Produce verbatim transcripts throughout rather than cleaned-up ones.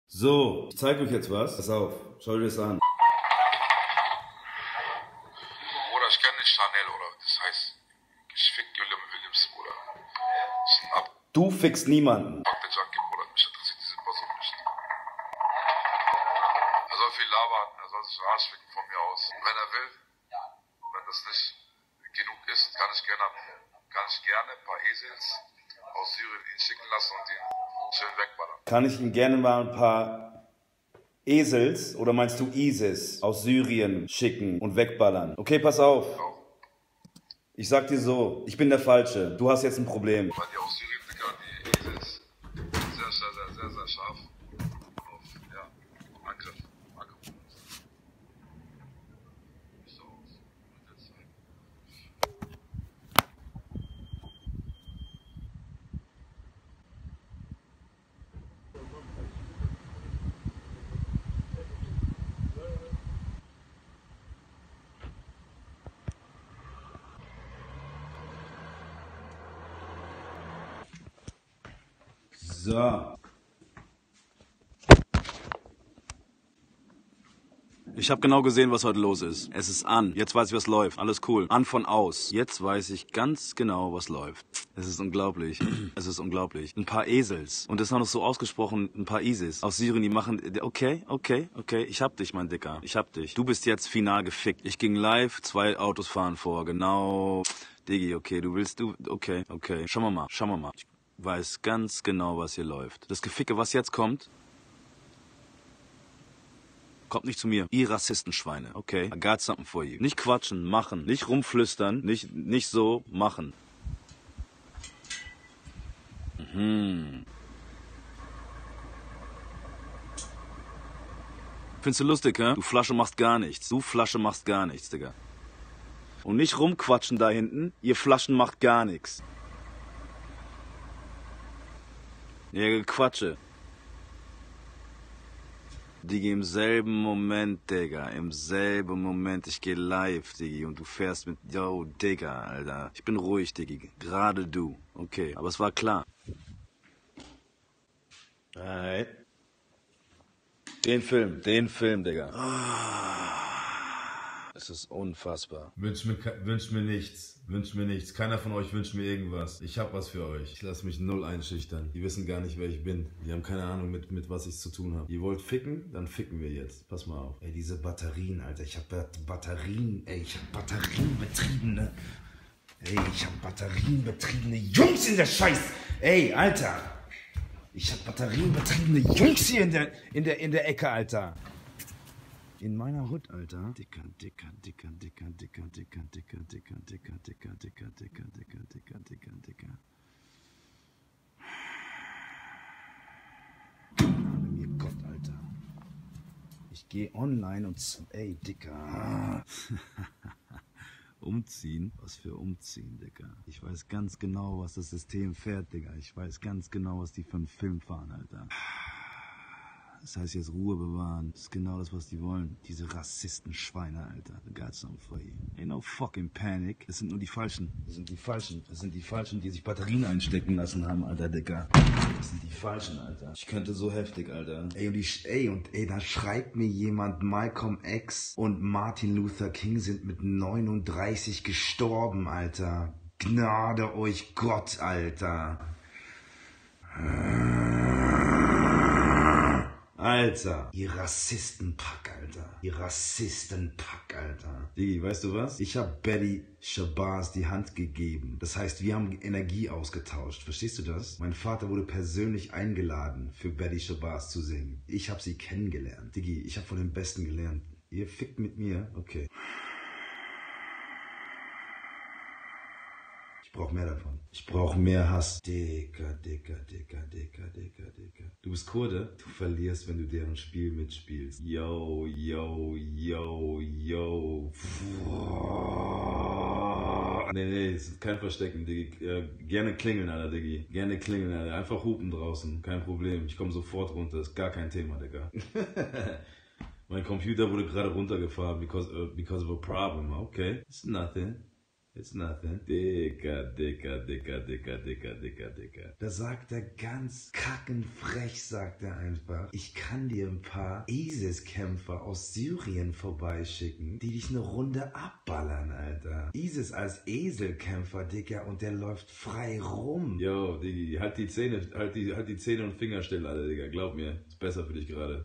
So, ich zeige euch jetzt was. Pass auf, schau dir das an. Bruder, ich kenne nicht Chanel, oder? Das heißt, ich fick William Williams, Bruder. Das ist ein Ab... Du fickst niemanden. Fuck der Junkie, Bruder. Mich interessiert diese Person nicht. Er soll viel labern, er soll sich Arsch ficken von mir aus. Und wenn er will, wenn das nicht genug ist, kann ich gerne, kann ich gerne ein paar Esels aus Syrien ihn schicken lassen und ihn schön wegballern. Kann ich ihm gerne mal ein paar Esels, oder meinst du ISIS, aus Syrien schicken und wegballern? Okay, pass auf. Ich sag dir so, ich bin der Falsche. Du hast jetzt ein Problem. Weil die aus Syrien, Digga, die Esels, sehr, sehr, sehr, sehr, sehr scharf auf, ja, Angriff. Angriff. So, mit der Zeit. So. Ich habe genau gesehen, was heute los ist. Es ist an. Jetzt weiß ich, was läuft. Alles cool. An von aus. Jetzt weiß ich ganz genau, was läuft. Es ist unglaublich. Es ist unglaublich. Ein paar Esels. Und das ist auch noch so ausgesprochen, ein paar ISIS aus Syrien, die machen... Okay, okay, okay. Ich hab dich, mein Dicker. Ich hab dich. Du bist jetzt final gefickt. Ich ging live, zwei Autos fahren vor. Genau. Diggi, okay, du willst... du. Okay, okay. Schauen wir mal. Schauen wir mal. Ich weiß ganz genau, was hier läuft. Das Geficke, was jetzt kommt... Kommt nicht zu mir. Ihr Rassistenschweine. Okay. I got something for you. Nicht quatschen, machen. Nicht rumflüstern. Nicht, nicht so, machen. Mhm. Findest du lustig, hä? Du Flasche machst gar nichts. Du Flasche machst gar nichts, Digga. Und nicht rumquatschen da hinten. Ihr Flaschen macht gar nichts. Ja, Quatsche. Digi, im selben Moment, Digga, im selben Moment, ich geh live, Digi, und du fährst mit, yo, Digga, Alter. Ich bin ruhig, Digi, gerade du. Okay, aber es war klar. Alright. Den Film, den Film, Digga. Es ist unfassbar. Wünscht mir, wünscht mir nichts. Wünscht mir nichts. Keiner von euch wünscht mir irgendwas. Ich hab was für euch. Ich lasse mich null einschüchtern. Die wissen gar nicht, wer ich bin. Die haben keine Ahnung, mit, mit was ich zu tun habe. Ihr wollt ficken? Dann ficken wir jetzt. Pass mal auf. Ey, diese Batterien, Alter. Ich hab Batterien, ey. Ich hab Batterienbetriebene. Ey, ich hab Batterienbetriebene Jungs in der Scheiß. Ey, Alter. Ich hab batterienbetriebene Jungs hier in der, in der, in der Ecke, Alter. In meiner Hut, Alter. Dicker, dicker, dicker, dicker, dicker, dicker, dicker, dicker, dicker, dicker, dicker, dicker, dicker, dicker, dicker, dicker. Gnade mir Gott, Alter. Ich gehe online und... Ey, Dicker. Umziehen? Was für umziehen, Digga? Ich weiß ganz genau, was das System fährt, Digga. Ich weiß ganz genau, was die für einen Film fahren, Alter. Das heißt jetzt Ruhe bewahren. Das ist genau das, was die wollen. Diese Rassistenschweine, Alter. The got something for you. Ain't no fucking panic. Das sind nur die Falschen. Das sind die Falschen. Das sind die Falschen, die sich Batterien einstecken lassen haben, Alter, Digga. Das sind die Falschen, Alter. Ich könnte so heftig, Alter. Ey, und, die, ey, und ey, da schreibt mir jemand, Malcolm X und Martin Luther King sind mit neununddreißig gestorben, Alter. Gnade euch Gott, Alter. Alter, ihr Rassistenpack, Alter. Ihr Rassistenpack, Alter. Digi, weißt du was? Ich hab Betty Shabazz die Hand gegeben. Das heißt, wir haben Energie ausgetauscht. Verstehst du das? Mein Vater wurde persönlich eingeladen, für Betty Shabazz zu singen. Ich hab sie kennengelernt. Digi, ich hab von den Besten gelernt. Ihr fickt mit mir? Okay. Ich brauch mehr davon. Ich brauch mehr Hass. Dicker, dicker, dicker, dicker, dicker, dicker. Du bist Kurde? Du verlierst, wenn du deren Spiel mitspielst. Yo, yo, yo, yo. Nee, nee, es ist kein Verstecken, Diggi. Äh, gerne klingeln, Alter, Diggi. Gerne klingeln, Alter. Einfach hupen draußen. Kein Problem. Ich komme sofort runter. Ist gar kein Thema, Digga. Mein Computer wurde gerade runtergefahren because, uh, because of a problem. Okay. It's nothing. It's nothing. Dicker, dicker, dicker, dicker, dicker, dicker, dicker. Da sagt er ganz kackenfrech, sagt er einfach, ich kann dir ein paar ISIS-Kämpfer aus Syrien vorbeischicken, die dich eine Runde abballern, Alter. ISIS als Eselkämpfer, Dicker, und der läuft frei rum. Yo, Diggi, halt die Zähne, halt die, halt die Zähne und Finger still, Alter, Digga. Glaub mir, ist besser für dich gerade.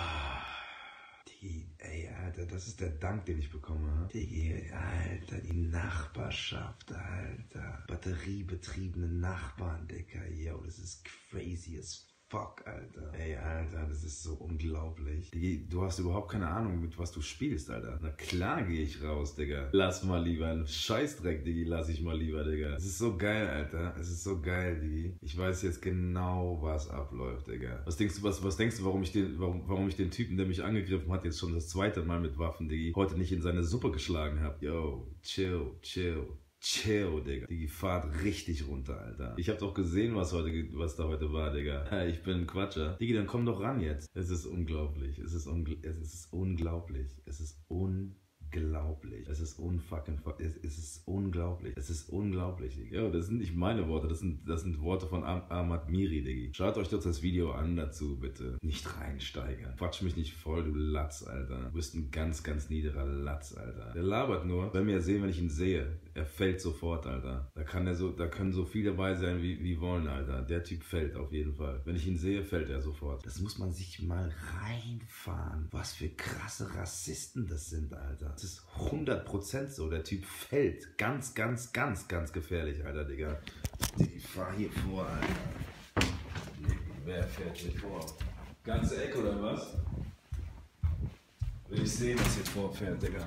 Die, ey, Alter, das ist der Dank, den ich bekomme. Diggi, Alter, die Nachbarschaft, Alter. Batteriebetriebene Nachbarn, Dicker. Yo, das ist crazy as fuck, Alter. Ey, Alter, das ist so unglaublich. Diggi, du hast überhaupt keine Ahnung, mit was du spielst, Alter. Na klar gehe ich raus, Digga. Lass mal lieber einen Scheißdreck, Diggi, lass ich mal lieber, Digga. Es ist so geil, Alter. Es ist so geil, Diggi. Ich weiß jetzt genau, was abläuft, Digga. Was denkst du, was, was denkst du, warum ich den, warum, warum ich den Typen, der mich angegriffen hat, jetzt schon das zweite Mal mit Waffen, Diggi, heute nicht in seine Suppe geschlagen habe? Yo, chill, chill. Chill, Digga. Die fahrt richtig runter, Alter. Ich hab doch gesehen, was heute, was da heute war, Digga. Ich bin ein Quatscher. Digga, dann komm doch ran jetzt. Es ist unglaublich. Es ist, ungl es ist unglaublich. Es ist unglaublich. Unglaublich. Es ist unfucking, es, es ist unglaublich. Es ist unglaublich, Digga. Ja, das sind nicht meine Worte, das sind, das sind Worte von Am Ahmad Miri, Digga. Schaut euch doch das Video an dazu, bitte. Nicht reinsteigern. Quatsch mich nicht voll, du Latz, Alter. Du bist ein ganz, ganz niederer Latz, Alter. Der labert nur, wenn wir sehen, wenn ich ihn sehe. Er fällt sofort, Alter. Da kann er so, da können so viele dabei sein, wie, wie wollen, Alter. Der Typ fällt auf jeden Fall. Wenn ich ihn sehe, fällt er sofort. Das muss man sich mal reinfahren. Was für krasse Rassisten das sind, Alter. Das ist hundert Prozent so. Der Typ fällt. Ganz, ganz, ganz, ganz gefährlich, Alter, Digga. Ich fahr hier vor, Alter. Wer fährt hier vor? Ganze Ecke oder was? Will ich sehen, was hier vorfährt, Digga.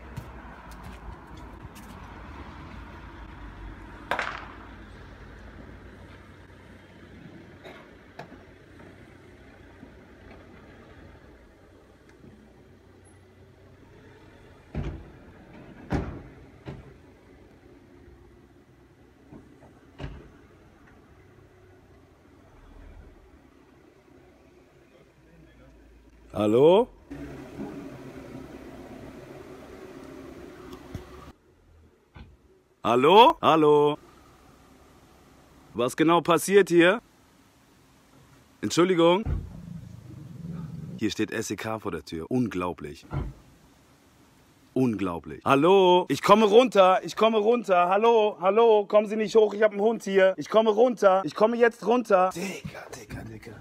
Hallo? Hallo? Hallo? Was genau passiert hier? Entschuldigung? Hier steht S E K vor der Tür. Unglaublich. Unglaublich. Hallo? Ich komme runter. Ich komme runter. Hallo? Hallo? Kommen Sie nicht hoch. Ich habe einen Hund hier. Ich komme runter. Ich komme jetzt runter. Digga, Digga, Digga.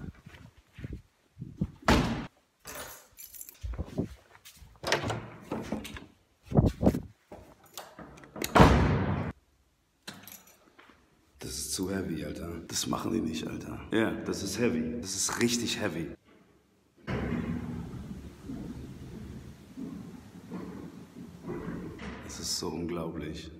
Das ist zu heavy, Alter. Das machen die nicht, Alter. Ja, das ist heavy. Das ist richtig heavy. Das ist so unglaublich.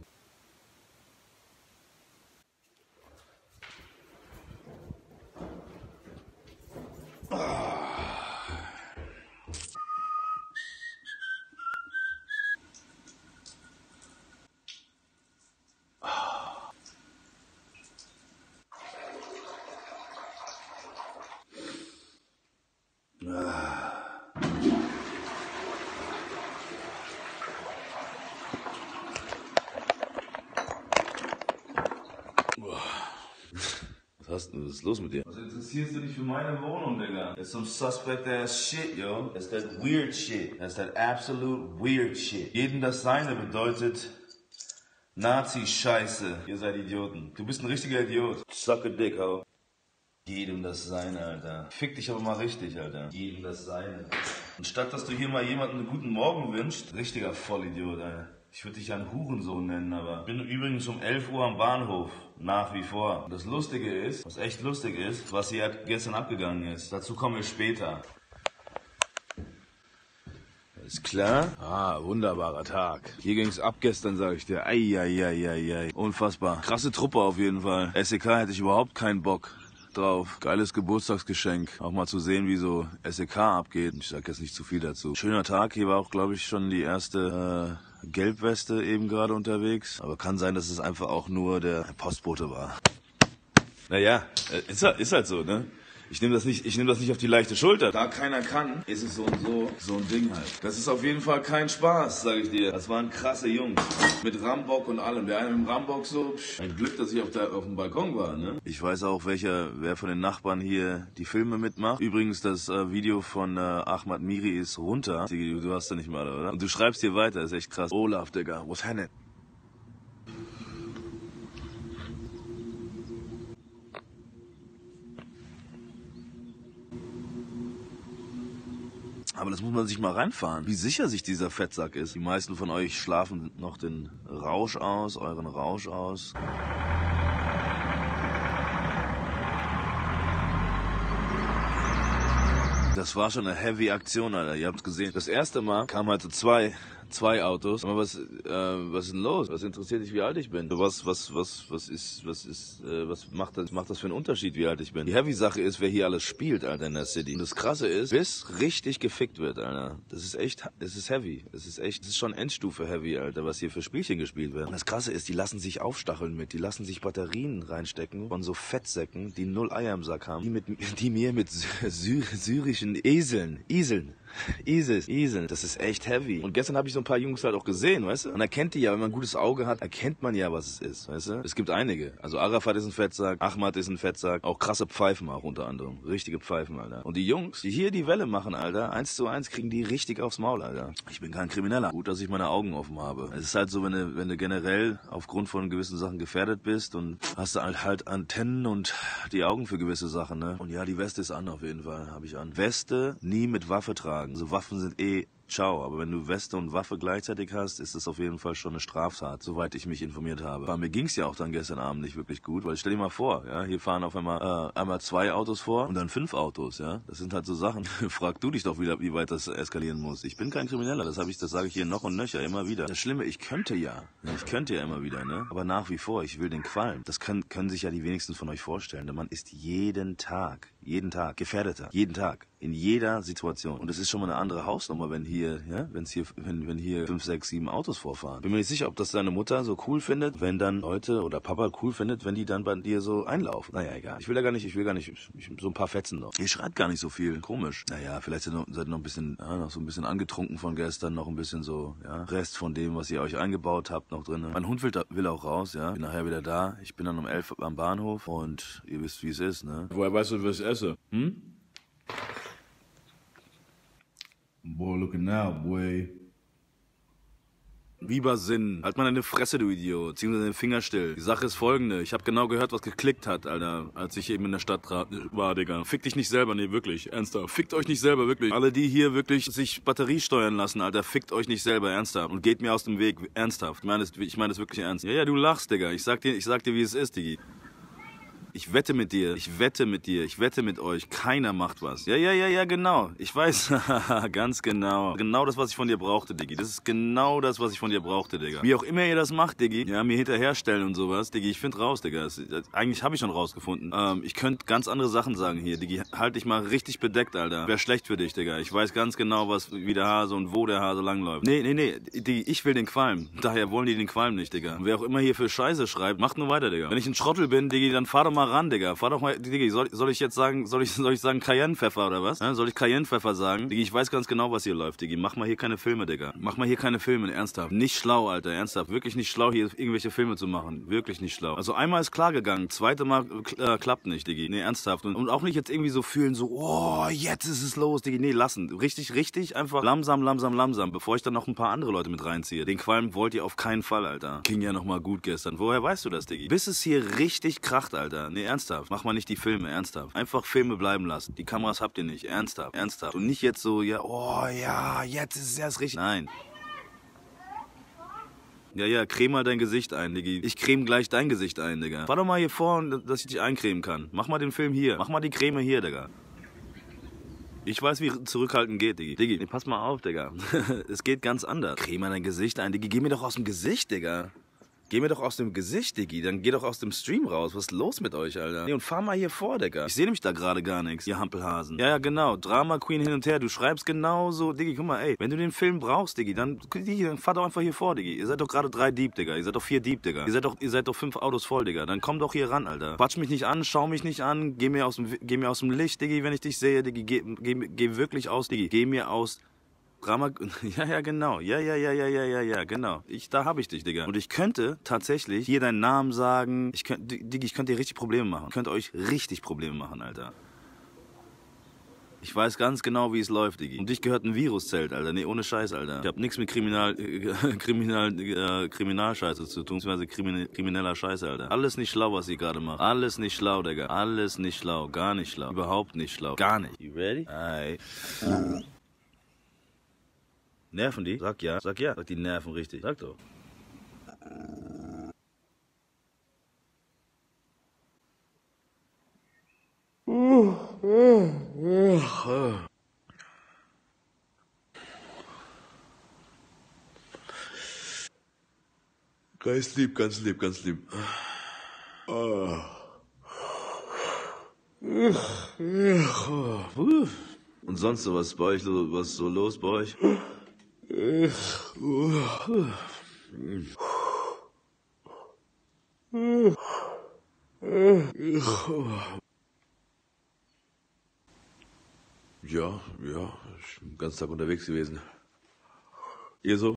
Was ist los mit dir? Was interessierst du dich für meine Wohnung, Digga? That's some suspect ass shit, yo. That's that weird shit. That's that absolute weird shit. Jedem das Seine bedeutet Nazi-Scheiße. Ihr seid Idioten. Du bist ein richtiger Idiot. Suck a dick, ho. Jedem das Seine, Alter. Fick dich aber mal richtig, Alter. Jedem das Seine. Und statt dass du hier mal jemandem einen guten Morgen wünschst, richtiger Vollidiot, Alter. Ich würde dich einen Hurensohn nennen, aber ich bin übrigens um elf Uhr am Bahnhof. Nach wie vor. Und das Lustige ist, was echt lustig ist, was hier gestern abgegangen ist. Dazu kommen wir später. Ist klar? Ah, wunderbarer Tag. Hier ging's ab gestern, sag ich dir. Eieieiei. Unfassbar. Krasse Truppe auf jeden Fall. S E K hätte ich überhaupt keinen Bock drauf. Geiles Geburtstagsgeschenk. Auch mal zu sehen, wie so S E K abgeht. Ich sag jetzt nicht zu viel dazu. Schöner Tag. Hier war auch, glaube ich, schon die erste äh, Gelbweste eben gerade unterwegs. Aber kann sein, dass es einfach auch nur der Postbote war. Naja, ist halt, ist halt so, ne? Ich nehme das nicht, ich nehme das nicht auf die leichte Schulter. Da keiner kann, ist es so und so, so ein Ding halt. Das ist auf jeden Fall kein Spaß, sag ich dir. Das waren krasse Jungs. Mit Rambock und allem. Der eine mit dem Rambock so, psch, ein Glück, dass ich auf, der, auf dem Balkon war, ne? Ich weiß auch, welcher, wer von den Nachbarn hier die Filme mitmacht. Übrigens, das äh, Video von äh, Ahmad Miri ist runter. Du, du hast da nicht mal, oder? Und du schreibst hier weiter, ist echt krass. Olaf, Digga, was Henne? Aber das muss man sich mal reinfahren, wie sicher sich dieser Fettsack ist. Die meisten von euch schlafen noch den Rausch aus, euren Rausch aus. Das war schon eine heavy Aktion, Alter. Ihr habt's gesehen. Das erste Mal kamen halt so zwei, zwei Autos. Aber was, äh, was ist denn los? Was interessiert dich, wie alt ich bin? Was, was, was, was ist, was ist, äh, was macht das, macht das für einen Unterschied, wie alt ich bin? Die heavy Sache ist, wer hier alles spielt, Alter, in der City. Und das Krasse ist, bis richtig gefickt wird, Alter. Das ist echt, das ist heavy. Das ist echt, das ist schon Endstufe heavy, Alter, was hier für Spielchen gespielt werden. Und das Krasse ist, die lassen sich aufstacheln mit. Die lassen sich Batterien reinstecken von so Fettsäcken, die null Eier im Sack haben. Die mit, die mir mit Sy syrischen Eseln, Iseln, Isis, Iseln, das ist echt heavy. Und gestern habe ich so ein paar Jungs halt auch gesehen, weißt du? Man erkennt die ja, wenn man ein gutes Auge hat, erkennt man ja, was es ist, weißt du? Es gibt einige. Also Arafat ist ein Fettsack, Ahmad ist ein Fettsack, auch krasse Pfeifen auch unter anderem. Richtige Pfeifen, Alter. Und die Jungs, die hier die Welle machen, Alter, eins zu eins kriegen die richtig aufs Maul, Alter. Ich bin kein Krimineller. Gut, dass ich meine Augen offen habe. Es ist halt so, wenn du, wenn du generell aufgrund von gewissen Sachen gefährdet bist und hast du halt, halt Antennen und die Augen für gewisse Sachen, ne? Und ja, die Weste ist an auf jeden Fall, habe ich an. Weste nie mit Waffe tragen. Also Waffen sind eh ciao, aber wenn du Weste und Waffe gleichzeitig hast, ist das auf jeden Fall schon eine Straftat, soweit ich mich informiert habe. Bei mir ging's ja auch dann gestern Abend nicht wirklich gut, weil stell dir mal vor, ja, hier fahren auf einmal äh, einmal zwei Autos vor und dann fünf Autos, ja. Das sind halt so Sachen. Frag du dich doch wieder, wie weit das eskalieren muss. Ich bin kein Krimineller, das habe ich, das sage ich hier noch und nöcher immer wieder. Das Schlimme, ich könnte ja, ja, ich könnte ja immer wieder, ne? Aber nach wie vor, ich will den Qualm. Das können, können sich ja die wenigsten von euch vorstellen. Der Mann ist jeden Tag, jeden Tag gefährdeter, jeden Tag. In jeder Situation. Und es ist schon mal eine andere Hausnummer, wenn hier, ja, wenn's hier, wenn, wenn hier fünf, sechs, sieben Autos vorfahren. Bin mir nicht sicher, ob das deine Mutter so cool findet, wenn dann Leute oder Papa cool findet, wenn die dann bei dir so einlaufen. Naja, egal. Ich will da gar nicht, ich will gar nicht, ich, so ein paar Fetzen noch. Ihr schreit gar nicht so viel. Komisch. Naja, vielleicht seid ihr noch, seid ihr noch ein bisschen, ja, noch so ein bisschen angetrunken von gestern, noch ein bisschen so, ja, Rest von dem, was ihr euch eingebaut habt, noch drin. Mein Hund will, da, will auch raus, ja. Bin nachher wieder da. Ich bin dann um elf am Bahnhof und ihr wisst, wie es ist, ne? Woher weißt du, was ich esse? Hm? Boy, looking out, boy. Lieber Sinn. Halt mal deine Fresse, du Idiot. Zieh mir deine Finger still. Die Sache ist folgende. Ich habe genau gehört, was geklickt hat, Alter, als ich eben in der Stadt war, Digga. Fickt dich nicht selber, nee, wirklich, ernsthaft. Fickt euch nicht selber, wirklich. Alle, die hier wirklich sich Batterie steuern lassen, Alter, fickt euch nicht selber, ernsthaft. Und geht mir aus dem Weg, ernsthaft. Ich meine das, ich meine das wirklich ernst. Ja, ja, du lachst, Digga. Ich sag dir, ich sag dir, wie es ist, Diggi. Ich wette mit dir, ich wette mit dir, ich wette mit euch, keiner macht was. Ja, ja, ja, ja, genau. Ich weiß, ganz genau. Genau das, was ich von dir brauchte, Diggi. Das ist genau das, was ich von dir brauchte, Digga. Wie auch immer ihr das macht, Diggi, ja, mir hinterherstellen und sowas, Diggi, ich find raus, Digga. Das, das, eigentlich habe ich schon rausgefunden. Ähm, ich könnte ganz andere Sachen sagen hier, Diggi. Halt dich mal richtig bedeckt, Alter. Wäre schlecht für dich, Digga. Ich weiß ganz genau, was, wie der Hase und wo der Hase langläuft. Nee, nee, nee, Diggi, ich will den Qualm. Daher wollen die den Qualm nicht, Digga. Und wer auch immer hier für Scheiße schreibt, macht nur weiter, Digga. Wenn ich ein Schrottel bin, Diggi, dann fahr doch mal ran, Digga. Fahr doch mal, Diggi, soll, soll ich jetzt sagen, soll ich, soll ich sagen Cayennepfeffer oder was? Ja, soll ich Cayennepfeffer sagen? Diggi, ich weiß ganz genau, was hier läuft, Diggi. Mach mal hier keine Filme, Digga. Mach mal hier keine Filme, ernsthaft. Nicht schlau, Alter, ernsthaft. Wirklich nicht schlau, hier irgendwelche Filme zu machen. Wirklich nicht schlau. Also einmal ist klar gegangen, zweite Mal äh, klappt nicht, Diggi. Nee, ernsthaft. Und, und auch nicht jetzt irgendwie so fühlen, so, oh, jetzt ist es los, Diggi. Nee, lassen. Richtig, richtig, einfach langsam, langsam, langsam, bevor ich dann noch ein paar andere Leute mit reinziehe. Den Qualm wollt ihr auf keinen Fall, Alter. Ging ja noch mal gut gestern. Woher weißt du das, Diggi? Bis es hier richtig kracht, Alter. Nee, ernsthaft. Mach mal nicht die Filme, ernsthaft. Einfach Filme bleiben lassen. Die Kameras habt ihr nicht. Ernsthaft. Ernsthaft. Und nicht jetzt so, ja, oh ja, jetzt ist es erst richtig. Nein. Ja, ja, creme mal dein Gesicht ein, Diggi. Ich creme gleich dein Gesicht ein, Digga. Fahr doch mal hier vor, dass ich dich eincremen kann. Mach mal den Film hier. Mach mal die Creme hier, Digga. Ich weiß, wie zurückhalten geht, Diggi. Diggi, pass mal auf, Digga. Es geht ganz anders. Creme mal dein Gesicht ein, Diggi. Geh mir doch aus dem Gesicht, Digga. Geh mir doch aus dem Gesicht, Diggi. Dann geh doch aus dem Stream raus. Was ist los mit euch, Alter? Nee, und fahr mal hier vor, Digga. Ich sehe nämlich da gerade gar nichts, ihr Hampelhasen. Ja, ja, genau. Drama Queen hin und her. Du schreibst genauso. Diggi, guck mal, ey. Wenn du den Film brauchst, Diggi, dann, Diggi, dann fahr doch einfach hier vor, Diggi. Ihr seid doch gerade drei Deep, Digga. Ihr seid doch vier Deep, Digga. Ihr seid doch, ihr seid doch fünf Autos voll, Digga. Dann komm doch hier ran, Alter. Quatsch mich nicht an, schau mich nicht an. Geh mir aus dem, geh mir aus dem Licht, Diggi, wenn ich dich sehe, Diggi. Geh, geh, geh wirklich aus, Diggi. Geh mir aus... Drama, ja, ja, genau, ja, ja, ja, ja, ja, ja, ja, genau. Ich, da hab ich dich, Digga. Und ich könnte tatsächlich hier deinen Namen sagen. Ich könnte, Digga, ich könnte dir richtig Probleme machen. Ich könnte euch richtig Probleme machen, Alter. Ich weiß ganz genau, wie es läuft, Diggi. Und dich gehört ein Viruszelt, Alter. Nee, ohne Scheiß, Alter. Ich hab nichts mit Kriminal, äh, Kriminal, äh, Kriminalscheiße zu tun, beziehungsweise Krimin krimineller Scheiße, Alter. Alles nicht schlau, was ihr gerade macht. Alles nicht schlau, Digga. Alles nicht schlau, gar nicht schlau. Überhaupt nicht schlau. Gar nicht. You ready? Aye. Nerven die? Sag ja. Sag ja. Sag die Nerven richtig. Sag doch. Ganz lieb, ganz lieb, ganz lieb. Und sonst so was bei euch, was ist so los bei euch? Ja, ja, ich bin den ganzen Tag unterwegs gewesen. Ihr so?